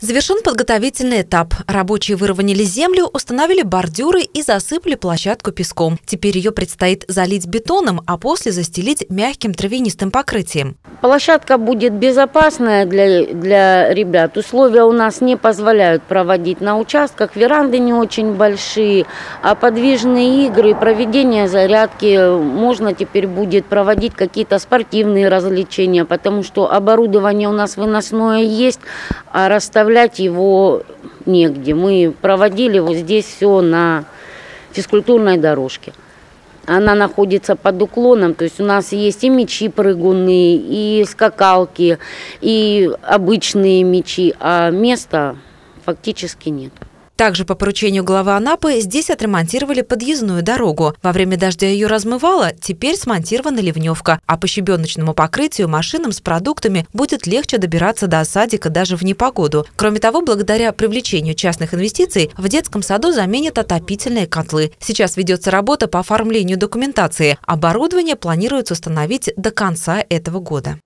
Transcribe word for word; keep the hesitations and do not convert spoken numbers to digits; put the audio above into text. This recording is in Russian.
Завершен подготовительный этап. Рабочие выровняли землю, установили бордюры и засыпали площадку песком. Теперь ее предстоит залить бетоном, а после застелить мягким травянистым покрытием. Площадка будет безопасная для, для ребят. Условия у нас не позволяют проводить на участках. Веранды не очень большие, а подвижные игры, проведение зарядки можно теперь будет проводить какие-то спортивные развлечения, потому что оборудование у нас выносное есть, а расставлять его негде. Мы проводили вот здесь все на физкультурной дорожке. Она находится под уклоном, то есть у нас есть и мячи прыгунные, и скакалки, и обычные мячи, а места фактически нет. Также по поручению главы Анапы здесь отремонтировали подъездную дорогу. Во время дождя ее размывало, теперь смонтирована ливневка. А по щебеночному покрытию машинам с продуктами будет легче добираться до садика даже в непогоду. Кроме того, благодаря привлечению частных инвестиций в детском саду заменят отопительные котлы. Сейчас ведется работа по оформлению документации. Оборудование планируется установить до конца этого года.